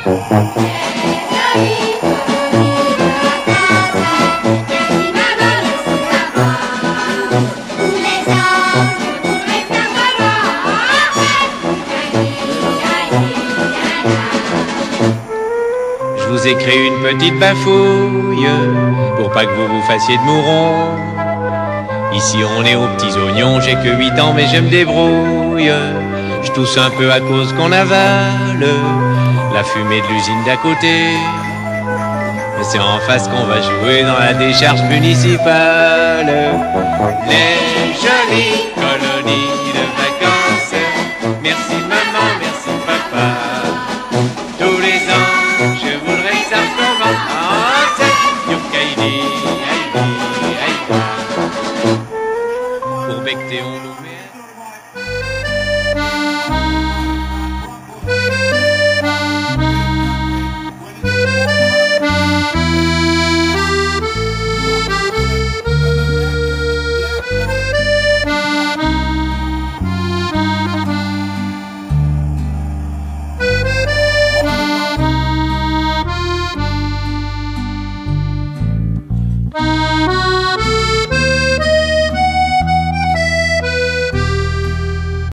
Je vous ai créé une petite bafouille pour pas que vous vous fassiez de mourons. Ici on est aux petits oignons, j'ai que 8 ans mais je me débrouille. Je tousse un peu à cause qu'on avale la fumée de l'usine d'à côté. Mais c'est en face qu'on va jouer dans la décharge municipale. Les jolies colonies de vacances. Merci maman, merci papa. Tous les ans, je voudrais que ça recommence. Yokaili, aïe, aïe, pour becter on